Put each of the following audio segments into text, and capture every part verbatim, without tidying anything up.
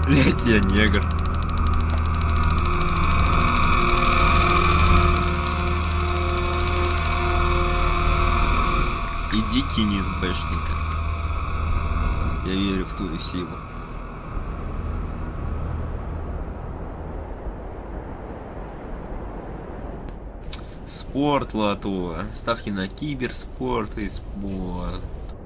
Блять, я негр. Иди кинь СБшника. Я верю в твою силу. Спорт, лото. Ставки на киберспорт и спорт.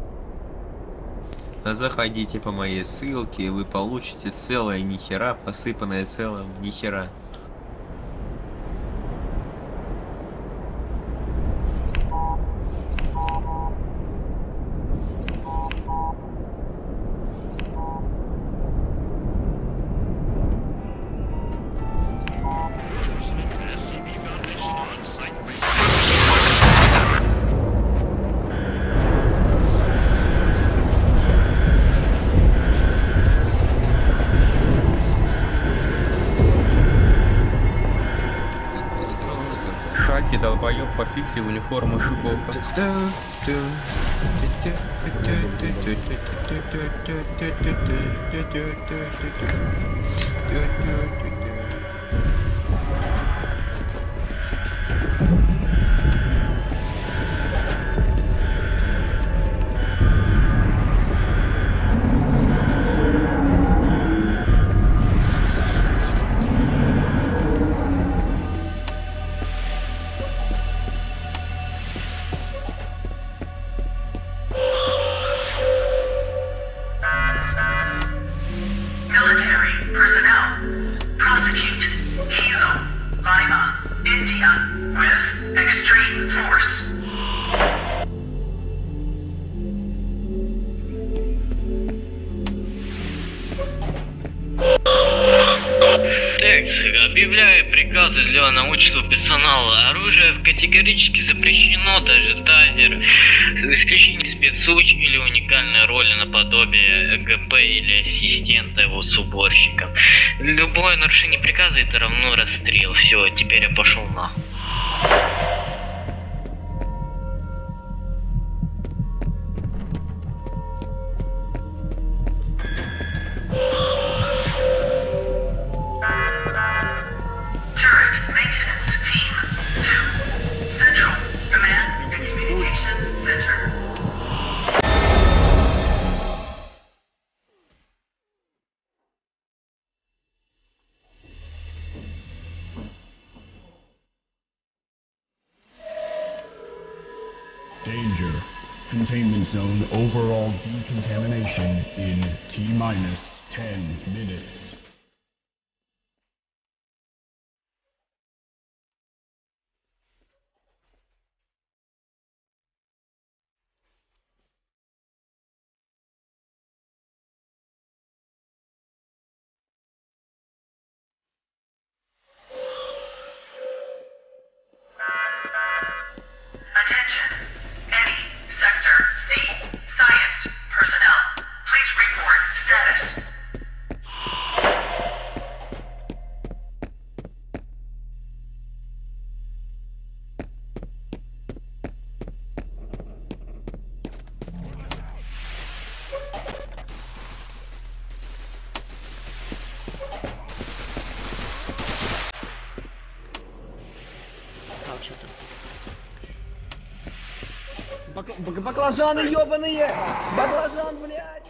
Заходите по моей ссылке, и вы получите целое нихера, посыпанное целым нихера. Долбоёб пофиксил униформу шиповка. Объявляю приказы для научного персонала. Оружие категорически запрещено, даже тазер, с исключением спецсуч или уникальной роли наподобие ГП или ассистента его с уборщиком. Любое нарушение приказа — это равно расстрел. Все, теперь я пошел нахуй. Danger. Containment zone overall decontamination in T minus ten minutes. Бак баклажаны ёбаные! Баклажан, блядь!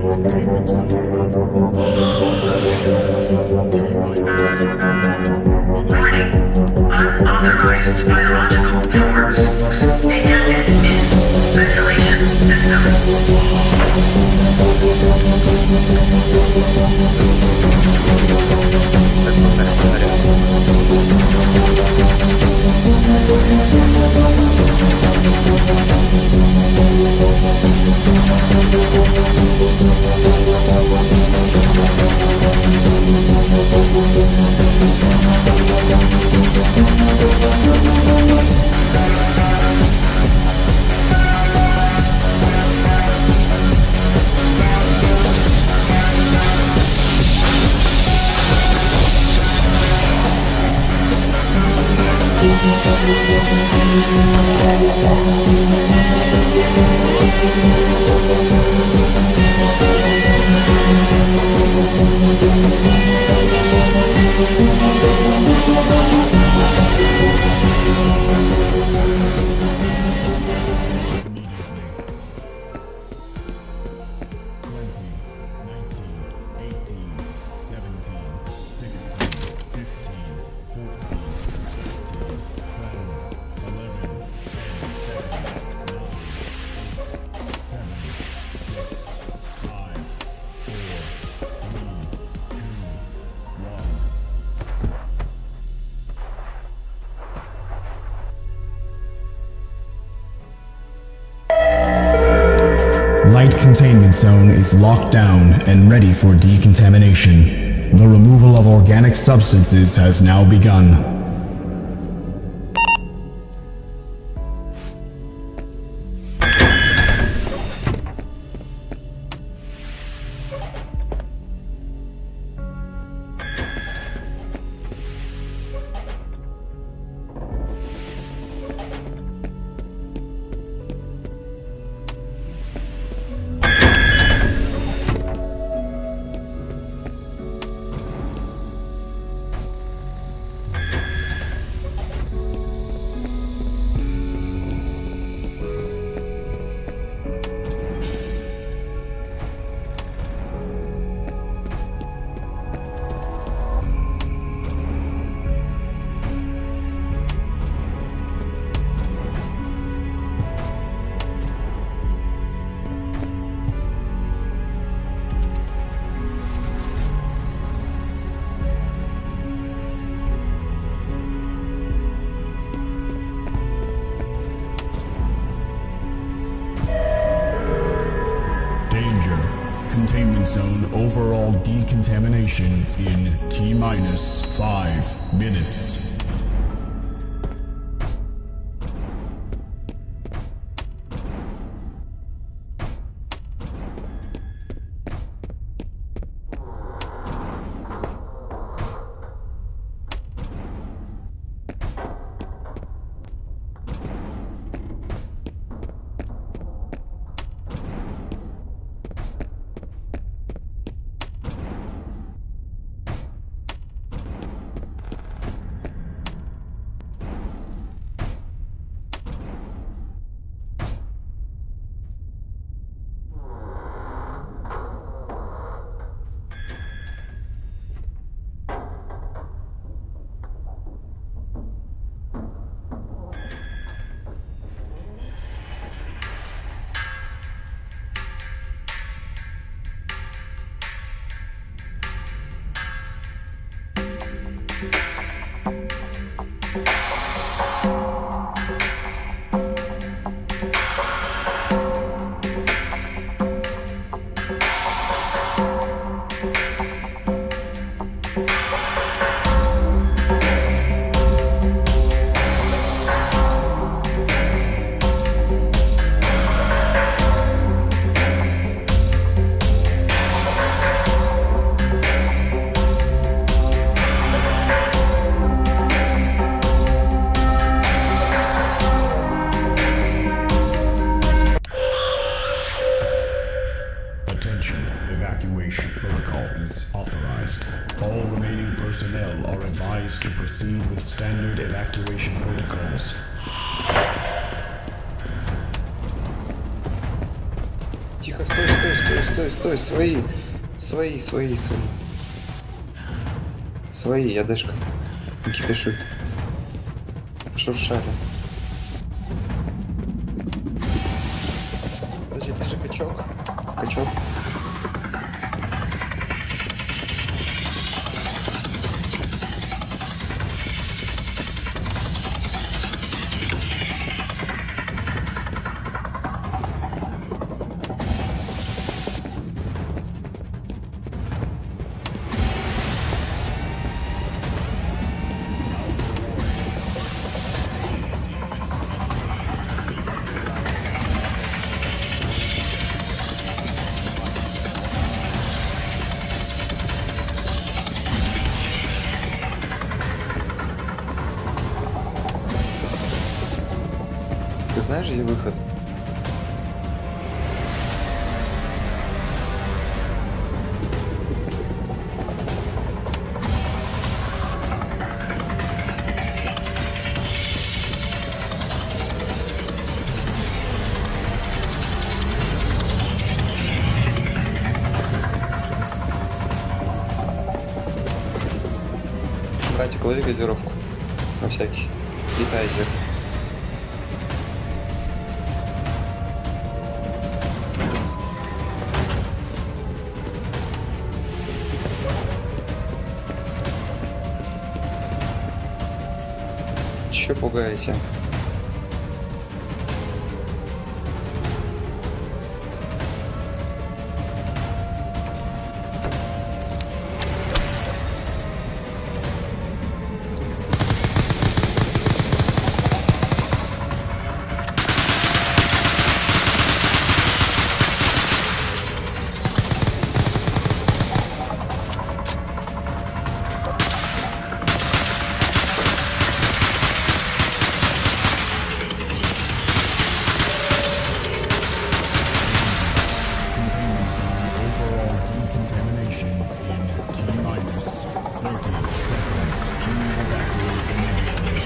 Thank you. Light containment zone is locked down and ready for decontamination. The removal of organic substances has now begun. Containment zone overall decontamination in T minus five minutes. Evacuation protocol is authorized. All remaining personnel are advised to proceed with standard evacuation protocols. Тихо, стой, стой, стой, стой, стой, свои, свои, свои, свои. Свои, я дашка. Не кипишу. Шуршали. Подожди, ты же качок. Качок. знаешь, где выход? Братик, лови газировку. На всякий. И тайзер. Че пугаете? Containment zone overall decontamination in T-minus thirty seconds. Please evacuate immediately.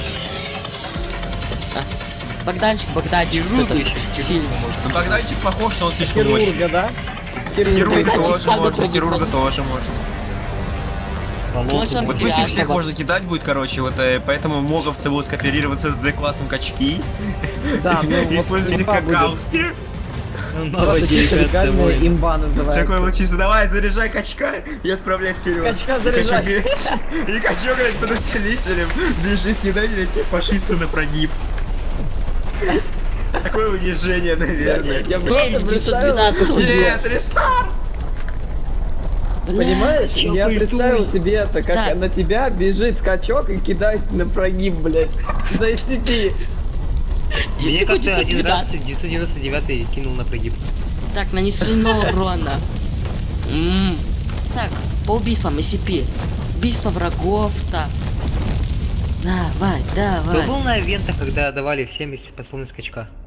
Богданчик, Богданчик, что-то сильно. Ну Богданчик похож, но он слишком мощный. Хирурга, да? Хирурга Богданчик тоже сам можно, выходит хирурга просто. тоже можно. Можно Вот пусть их всех особо. можно кидать будет, короче, вот э, поэтому моговцы будут кооперироваться с D-классом качки. Да, ну И вот используйте имба будет. какауски. Просто чисто легальная имба называется. Такой вот чисто, давай, заряжай качка и отправляй вперед. Качка заряжай. И качок, блядь, под усилителем бежит кидать всех фашистов на прогиб. Такое унижение, наверное. Я Блин, просто представил это девятьсот двенадцать. себе. Нет, рестарт! Понимаешь? Бля, Я какой представил тупой. себе это, как Да. на тебя бежит скачок и кидает на прогиб, блядь. За эс ти пи. Мне Ты как-то девятьсот один раз двенадцать. девятьсот девяносто девятый кинул на прогиб. Так, нанесено урона. М. Так, по убийствам эс си пи. Убийство врагов-то. Давай, Кто давай. был на ивентах, когда давали всем способность скачка?